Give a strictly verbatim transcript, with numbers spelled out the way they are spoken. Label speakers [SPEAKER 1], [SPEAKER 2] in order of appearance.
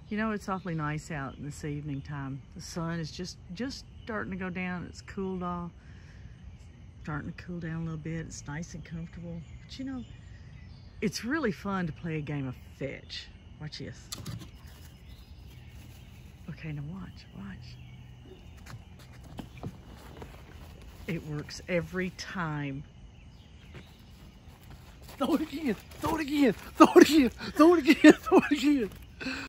[SPEAKER 1] You know, it's awfully nice out in this evening time. The sun is just, just starting to go down. It's cooled off. Starting to cool down a little bit. It's nice and comfortable. But you know, it's really fun to play a game of fetch. Watch this. Okay, now watch, watch. It works every time.
[SPEAKER 2] Throw it again, throw it again, throw it again, throw it again, throw it again.